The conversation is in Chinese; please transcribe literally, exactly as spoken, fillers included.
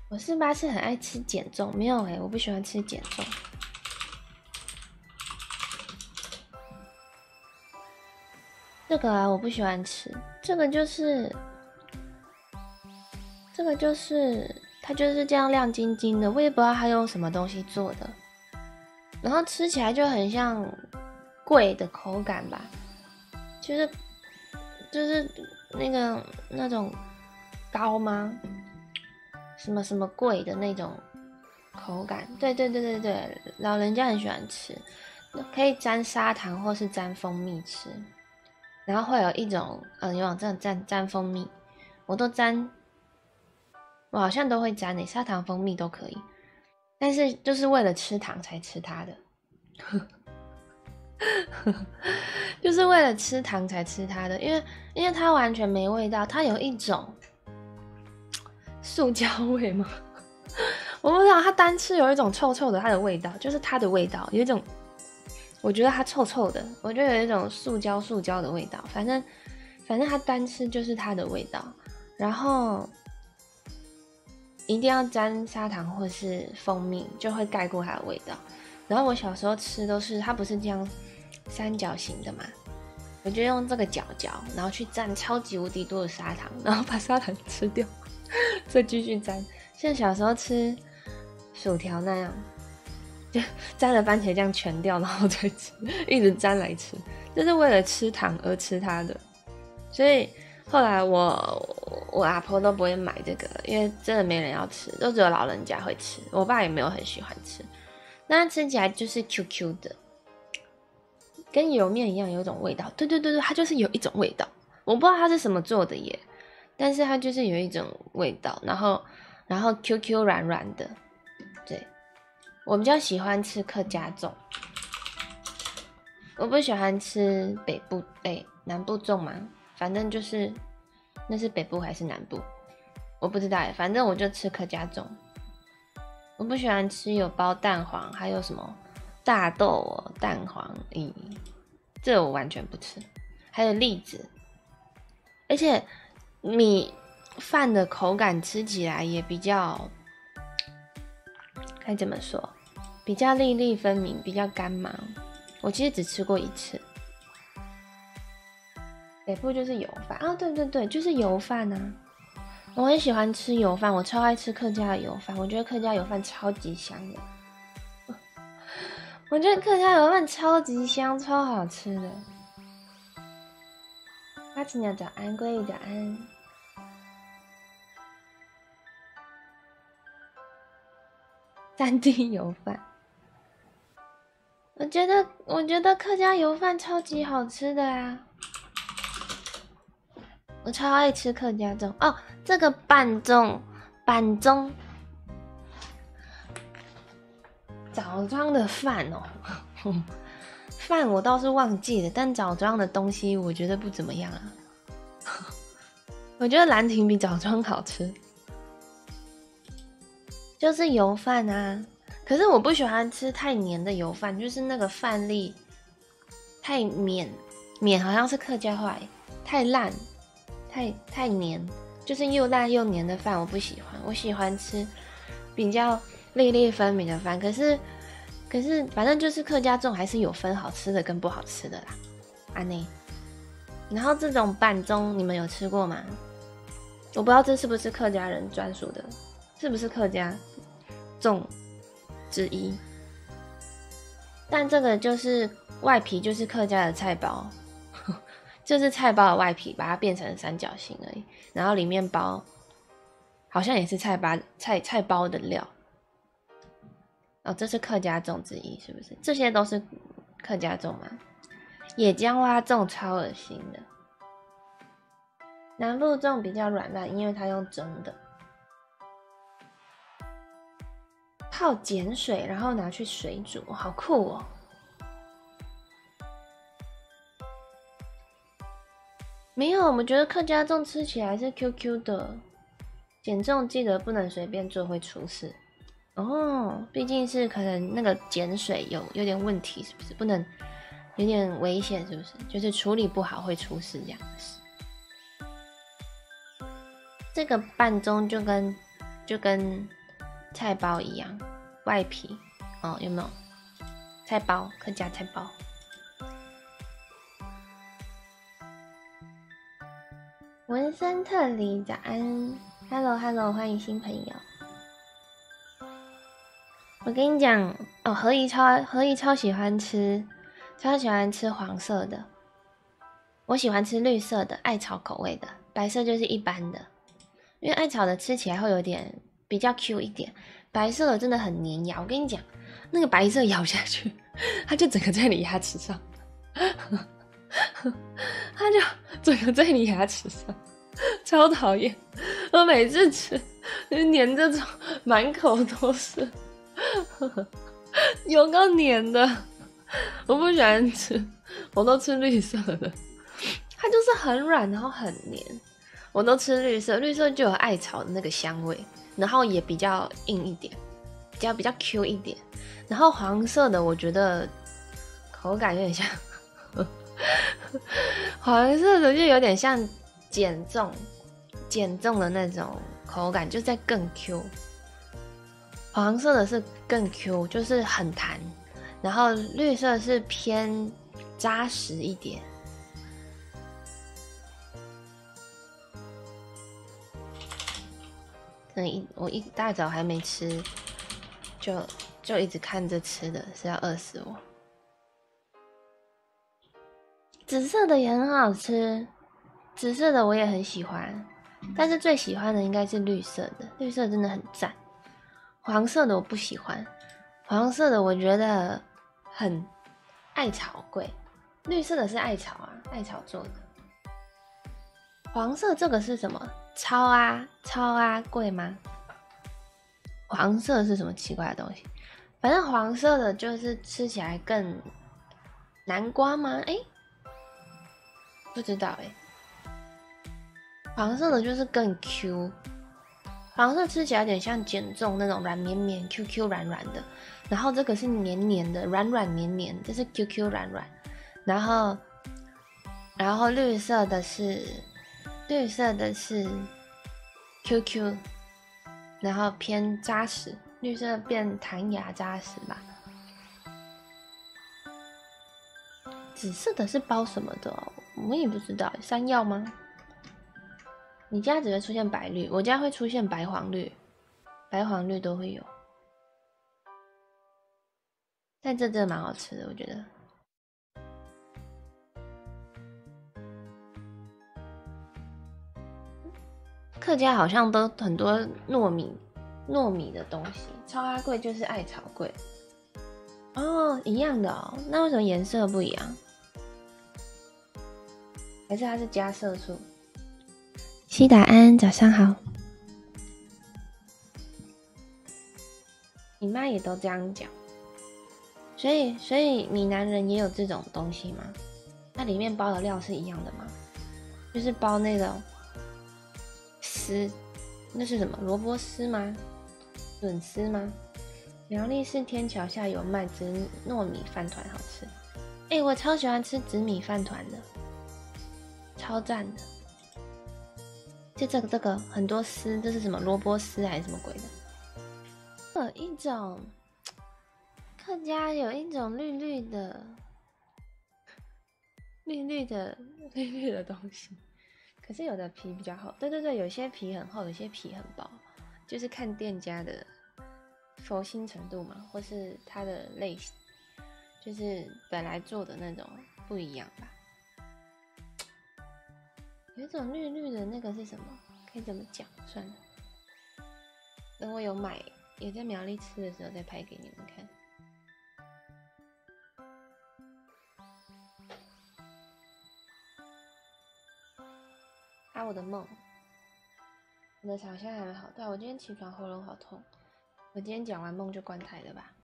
我四八是很爱吃减重，没有哎、欸，我不喜欢吃减重。这个啊，我不喜欢吃。这个就是，这个就是它就是这样亮晶晶的，我也不知道它用什么东西做的，然后吃起来就很像桂的口感吧，就是就是那个那种糕吗？什么什么桂的那种口感？对对对对对，老人家很喜欢吃，可以沾砂糖或是沾蜂蜜吃。然后会有一种，嗯、呃，有种这种沾沾蜂蜜，我都沾，我好像都会沾诶，砂糖、蜂蜜都可以，但是就是为了吃糖才吃它的，就是为了吃糖才吃它的，因为因为它完全没味道，它有一种塑胶味吗？我不知道，它单吃有一种臭臭的，它的味道就是它的味道，有一种，我觉得它臭臭的，我觉得有一种塑胶塑胶的味道，反正。反正它单吃就是它的味道，然后一定要沾砂糖或是蜂蜜，就会盖过它的味道。然后我小时候吃都是它不是这样三角形的嘛，我就用这个角角，然后去蘸超级无敌多的砂糖，然后把砂糖吃掉，再继续沾，像小时候吃薯条那样，就沾了番茄酱全掉，然后再吃，一直沾来吃，就是为了吃糖而吃它的。所以后来我我阿婆都不会买这个，因为真的没人要吃，都只有老人家会吃。我爸也没有很喜欢吃，但吃起来就是 Q Q 的，跟油面一样，有一种味道。对对对对，它就是有一种味道，我不知道它是什么做的耶，但是它就是有一种味道，然后然后 Q Q 软软的。对，我比较喜欢吃客家粽，我不喜欢吃北部哎南部粽嘛。反正就是那是北部还是南部，我不知道哎。反正我就吃客家粽，我不喜欢吃有包蛋黄，还有什么大豆哦、蛋黄，嗯，这我完全不吃。还有栗子，而且米饭的口感吃起来也比较，该怎么说？比较粒粒分明，比较干嘛。我其实只吃过一次。北部就是油饭啊，对对对，就是油饭啊！我很喜欢吃油饭，我超爱吃客家的油饭，我觉得客家油饭超级香的。我觉得客家油饭超级香，超好吃的。阿奇鸟早安，鲑鱼早安。三 D 油饭，我觉得我觉得客家油饭超级好吃的啊！我超爱吃客家粽哦，这个拌粽，拌粽，枣庄的饭哦，饭我倒是忘记了，但枣庄的东西我觉得不怎么样啊。我觉得兰亭比枣庄好吃，就是油饭啊。可是我不喜欢吃太黏的油饭，就是那个饭粒太绵，绵好像是客家话，太烂。太太黏，就是又烂又黏的饭，我不喜欢。我喜欢吃比较粒粒分明的饭。可是，可是反正就是客家粽还是有分好吃的跟不好吃的啦。安内，然后这种拌粽你们有吃过吗？我不知道这是不是客家人专属的，是不是客家粽之一？但这个就是外皮就是客家的菜包。就是菜包的外皮，把它变成三角形而已，然后里面包好像也是菜包菜菜包的料。哦，这是客家粽之一，是不是？这些都是客家粽吗？野姜蛙粽超恶心的。南部粽比较软烂，因为它用蒸的，泡碱水，然后拿去水煮，好酷哦。没有，我们觉得客家粽吃起来是 Q Q 的，减重记得不能随便做，会出事。哦，毕竟是可能那个碱水有有点问题，是不是？不能有点危险，是不是？就是处理不好会出事这样子。这个拌粽就跟就跟菜包一样，外皮哦，有没有？菜包，客家菜包。纹身特里早安 ，Hello Hello， 欢迎新朋友。我跟你讲哦，何怡超何怡超喜欢吃，超喜欢吃黄色的。我喜欢吃绿色的，艾草口味的，白色就是一般的。因为艾草的吃起来会有点比较 Q 一点，白色的真的很黏牙。我跟你讲，那个白色咬下去，它就整个在你牙齿上，它就整个在你牙齿上，超讨厌。我每次吃就黏这种，满口都是。有够黏的，我不喜欢吃，我都吃绿色的，它就是很软，然后很黏，我都吃绿色，绿色就有艾草的那个香味，然后也比较硬一点，比较比较 Q 一点，然后黄色的我觉得口感有点像，黄色的就有点像减重，减重的那种口感，就再更 Q。黄色的是更 Q， 就是很弹，然后绿色是偏扎实一点。嗯，我一大早还没吃，就就一直看着吃的，是要饿死我。紫色的也很好吃，紫色的我也很喜欢，但是最喜欢的应该是绿色的，绿色真的很赞。黄色的我不喜欢，黄色的我觉得很艾草贵，绿色的是艾草啊，艾草做的。黄色这个是什么？超啊超啊贵吗？黄色是什么奇怪的东西？反正黄色的就是吃起来更南瓜吗？哎、欸，不知道哎、欸。黄色的就是更 Q。黄色吃起来有点像减重那种软绵绵、Q Q 软软的，然后这个是黏黏的、软软黏黏，这是 Q Q 软软，然后，然后绿色的是绿色的是 Q Q， 然后偏扎实，绿色变弹牙扎实吧。紫色的是包什么的、哦？我也不知道，山药吗？你家只会出现白绿，我家会出现白黄绿，白黄绿都会有。但这真的蛮好吃的，我觉得。客家好像都很多糯米糯米的东西，超阿贵就是艾草贵。哦，一样的哦，那为什么颜色不一样？还是它是加色素？西达安，早上好。你妈也都这样讲，所以所以闽南人也有这种东西吗？那里面包的料是一样的吗？就是包那种丝，那是什么？萝卜丝吗？笋丝吗？苗栗市天桥下有卖紫糯米饭团，好吃。哎、欸，我超喜欢吃紫米饭团的，超赞的。就这个这个很多丝，这是什么萝卜丝还是什么鬼的？有一种客家有一种绿绿的、绿绿的、绿绿的东西，可是有的皮比较厚。对对对，有些皮很厚，有些皮很薄，就是看店家的佛心程度嘛，或是它的类型，就是本来做的那种不一样吧。有一种绿绿的那个是什么？可以怎么讲？算了，等我有买，也在苗栗吃的时候再拍给你们看。啊，我的梦，我的好像还没好。对啊，我今天起床喉咙好痛，我今天讲完梦就关台了吧。